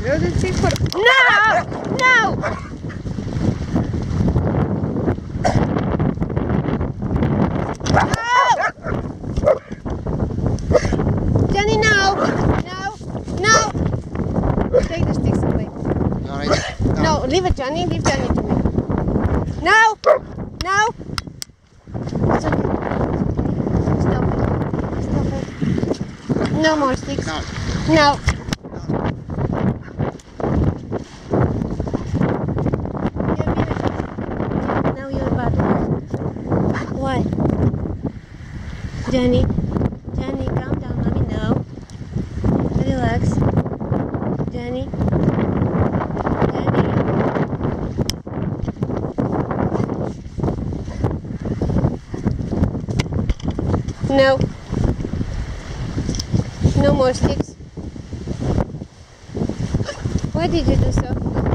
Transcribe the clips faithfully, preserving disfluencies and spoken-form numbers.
Throw the stick for... No! No! Johnny, no! No! No! Take the sticks away. All right. No. No, leave it, Johnny. Leave Johnny to me. No! No! It's okay. Stop it. Stop it. No more sticks. No. No. Now you're bad. Why? Johnny? Johnny, calm down. Let me know. Relax. Johnny? Johnny? No. No more sticks. Why did you do so?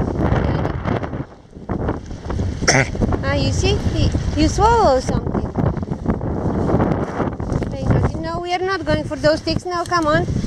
Ah, you see? He, you swallow something. No, we are not going for those sticks now. Come on.